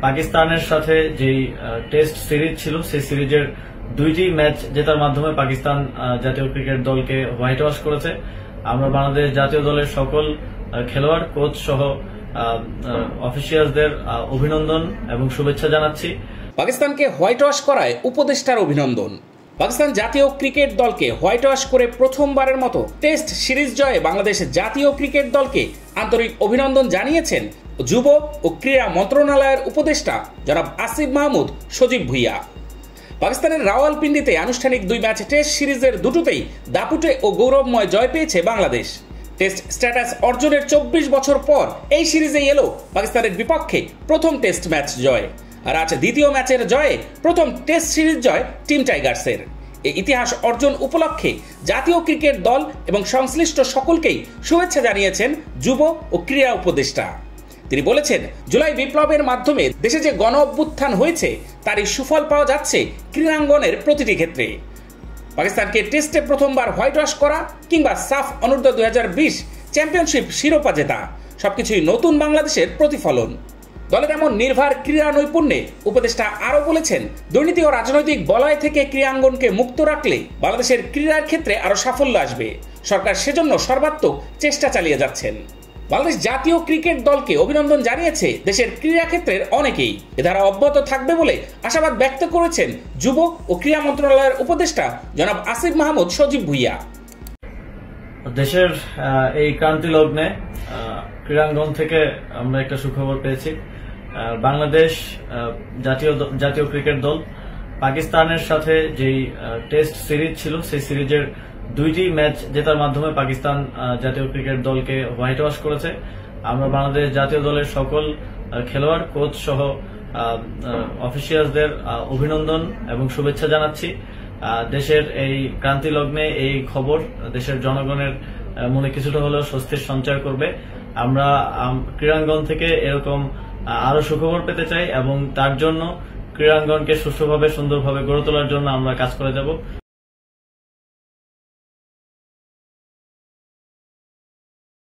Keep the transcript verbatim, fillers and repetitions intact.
পাকিস্তানের সাথে যেই টেস্ট সিরিজ ছিল সেই সিরিজের দুইটি ম্যাচ জেতার মাধ্যমে পাকিস্তান জাতীয় ক্রিকেট দলকে হোয়াইট ওয়াশ করেছে। আমরা বাংলাদেশ জাতীয় দলের সকল খেলোয়াড়, কোচ সহ অফিসিয়ালদের অভিনন্দন এবং শুভেচ্ছা জানাচ্ছি। পাকিস্তানকে হোয়াইট ওয়াশ করায় উপদেষ্টার অভিনন্দন। পাকিস্তান জাতীয় ক্রিকেট দলকে হোয়াইট ওয়াশ করে প্রথমবারের মতো টেস্ট সিরিজ জয়ে বাংলাদেশ জাতীয় ক্রিকেট দলকে আন্তরিক অভিনন্দন জানিয়েছেন যুব ও ক্রীড়া মন্ত্রণালয়ের উপদেষ্টা জনাব আসিফ মাহমুদ সজীব ভুইয়া। পাকিস্তানের রাওয়ালপিন্ডিতে আনুষ্ঠানিক দুই ম্যাচ টেস্ট সিরিজের দুটোতেই দাপুটে ও গৌরবময় জয় পেয়েছে বাংলাদেশ। টেস্ট স্ট্যাটাস অর্জনের চব্বিশ বছর পর এই সিরিজেই এলো পাকিস্তানের বিপক্ষে প্রথম টেস্ট ম্যাচ জয়। আর আজ দ্বিতীয় ম্যাচের জয়ে প্রথম টেস্ট সিরিজ জয় টিম টাইগার্সের। এই ইতিহাস অর্জন উপলক্ষে জাতীয় ক্রিকেট দল এবং সংশ্লিষ্ট সকলকেই শুভেচ্ছা জানিয়েছেন যুব ও ক্রীড়া উপদেষ্টা। তিনি বলেছেন, জুলাই বিপ্লবের মাধ্যমে দেশে যে গণ অভ্যুত্থান হয়েছে তারই সুফল পাওয়া যাচ্ছে ক্রীড়াঙ্গনের প্রতিটি ক্ষেত্রে। পাকিস্তানকে টেস্টে প্রথমবার হোয়াইট ওয়াশ করা কিংবা সাফ অনূর্ধ্ব দুই হাজার বিশ চ্যাম্পিয়নশিপ শিরোপা জেতা সবকিছুই নতুন বাংলাদেশের প্রতিফলন। দলের এমন নির্ভার ক্রীড়া নৈপুণ্যে উপদেষ্টা আরও বলেছেন, দুর্নীতি ও রাজনৈতিক বলয় থেকে ক্রীড়াঙ্গনকে মুক্ত রাখলে বাংলাদেশের ক্রীড়ার ক্ষেত্রে আরও সাফল্য আসবে। সরকার সেজন্য সর্বাত্মক চেষ্টা চালিয়ে যাচ্ছেন। বাংলাদেশ জাতীয় ক্রিকেট দলকে অভিনন্দন জানিয়েছে দেশের ক্রীড়া ক্ষেত্রের অনেকেই। এ ধারা অব্যাহত থাকবে বলে আশাবাদ ব্যক্ত করেছেন যুব ও ক্রীড়া মন্ত্রণালয়ের উপদেষ্টা জনাব আসিফ মাহমুদ সজীব ভুইয়া। দেশের এই ক্রান্তি লগ্নে ক্রীড়াঙ্গন থেকে আমরা একটা সুখবর পেয়েছি। বাংলাদেশ জাতীয় জাতীয় ক্রিকেট দল পাকিস্তানের সাথে যেই টেস্ট সিরিজ ছিল সেই সিরিজের দুইটি ম্যাচ জেতার মাধ্যমে পাকিস্তান জাতীয় ক্রিকেট দলকে হোয়াইট ওয়াশ করেছে। আমরা বাংলাদেশ জাতীয় দলের সকল খেলোয়াড়, কোচ সহ অফিসিয়ালদের অভিনন্দন এবং শুভেচ্ছা জানাচ্ছি। দেশের এই ক্রান্তি লগ্নে এই খবর দেশের জনগণের মনে কিছুটা হলেও স্বস্তির সঞ্চার করবে। আমরা ক্রীড়াঙ্গন থেকে এরকম আরো সুখবর পেতে চাই এবং তার জন্য ক্রীড়াঙ্গনকে সুষ্ঠুভাবে সুন্দরভাবে গড়ে তোলার জন্য আমরা কাজ করে যাব।